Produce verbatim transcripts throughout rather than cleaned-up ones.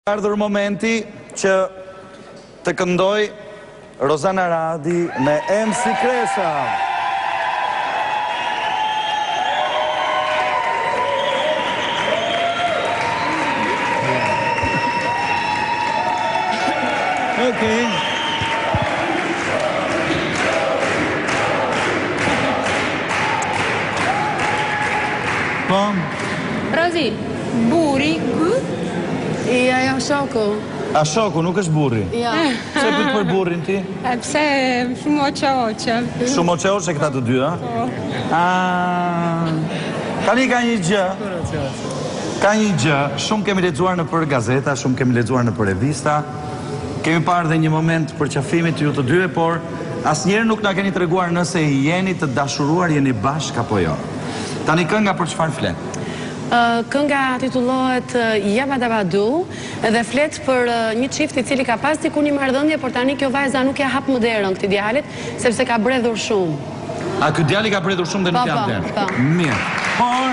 Ardhur momenti që të këndoj Rozana Radi me M si Kresha. Okay. Po, Rozi, buri, kë? I ajo shoku. a shoku nuk është burri? Ja. Pse pyet për burrin ti? E pse shumë oqe oqe. Shumë oqe oqe këta të dy, a? A... Tani ka një gjë. Ka një gjë. Shumë kemi lexuar në për gazeta, shumë kemi lexuar në për revista. Kemi parë dhe një moment për qafimit të ju të dyve, por asnjëherë nuk na keni treguar nëse jeni të dashuruar, jeni bashkë apo jo. Tani kënga për çfarë flet? Uh, kënga titullohet uh, Yabadabadu dhe flet për uh, një çift i cili ka pas diku një marrëdhënie, por tani kjo vajza nuk ja hap më derën këtij djalit sepse ka bredhur shumë. A ky djali ka bredhur shumë dhe nuk Po, jam po, derë? po. Mirë. Por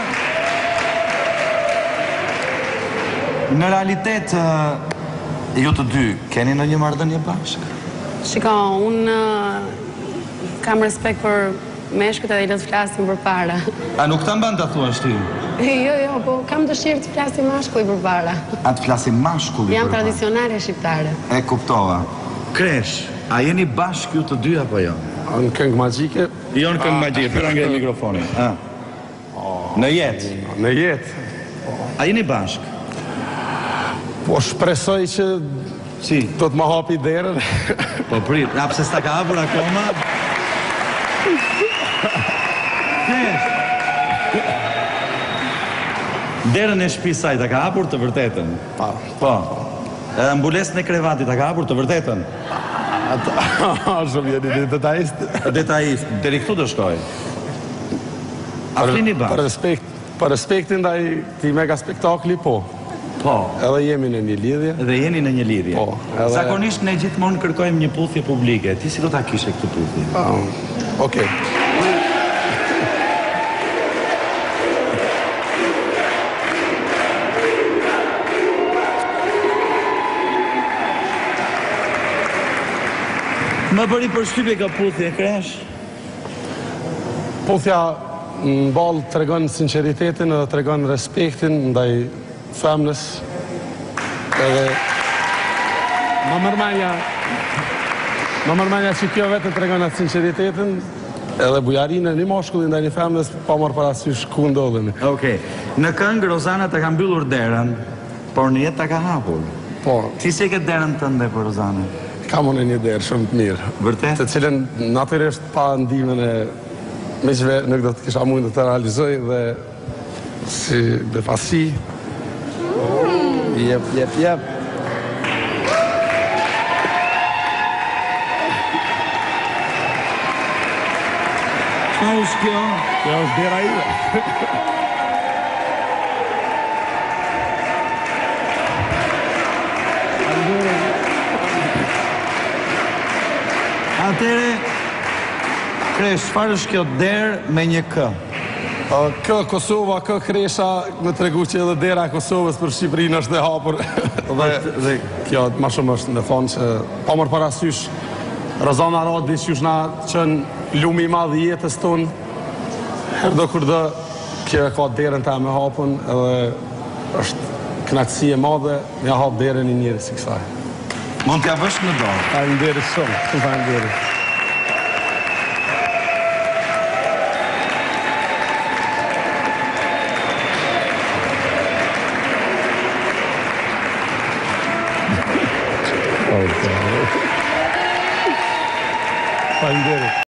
në realitet uh, ju të dy keni në një marrëdhënie bashkë? Shiko, unë uh, kam respekt për meshkët edhe i lë të flasim për para. A nuk ta mban ta thuash ti? Jo, jo, po kam dëshirë të flasim mashkulli për para. A të flasim mashkulli Jam për para? tradicionale shqiptare. E kuptova. Kresh, a jeni bashkë ju të dy apo jo? Në këngë magjike, Jo në këngë magjike, pyra ngre mikrofonin. A. Në jetë, në jetë, a jeni bashkë? po shpresoj që Si? do të më hapi derën. Po prit, a pse s'ta ka hapur akoma? Kresh. Derën e shtëpisë saj ta ka hapur të vërtetën? Pa, Po. Edhe mbulesën e krevatit ta ka hapur të vërtetën? shumë jeni një detajist. Detajist, deri këtu do shkoj. A flini Për bashkë? respekt, për respektin ndaj këtij mega spektakli, po. Po. Edhe jemi në një lidhje. Dhe jeni në një lidhje. Po, edhe- Zakonisht ne gjithmonë kërkojmë një puthje publike. Ti si do ta kishe këtë puthje? Ah, Okej. Më bëri përshtypje ka puthje, Kresh? Puthja në balë të regon sinceritetin edhe të regon respektin ndaj femnës. Edhe më mërmanja më mërmanja që kjo vetë të regon atë sinceritetin edhe bujarinë e një moshkulli ndaj një femnës pa marrë parasysh ku ndodhemi. Okej. Në këngë Rozana ta ka mbyllur derën, por në jetë ta ka hapur. Po, Ti si e ke derën tënde për Rozanën? kam unë një derë shumë të mirë. Vërtet? Të cilën natyrisht pa ndihmën e miqve nuk do të kisha mundë të realizoj dhe si befasi. Jep, jep, jep. Çfarë është kjo? Kjo është dera ime. Atere, Kresh, çfarë është kjo derë me një kë? O, Kë Kosova, kë Kresha, më tregu që edhe dera e Kosovës për Shqipërinë është e hapur. dhe, dhe kjo ma shumë është në thonë që pa mërë parasysh Rozana Radi që është na qënë lumi i madh i jetës tonë. Herdo kur do kjo e ka derën ta me hapun edhe është kënaqësi e madhe me ja hap derën i njëri si kësaj. Mund t'ja vësh në dorë. Faleminderit shumë, shumë faleminderit. Faleminderit.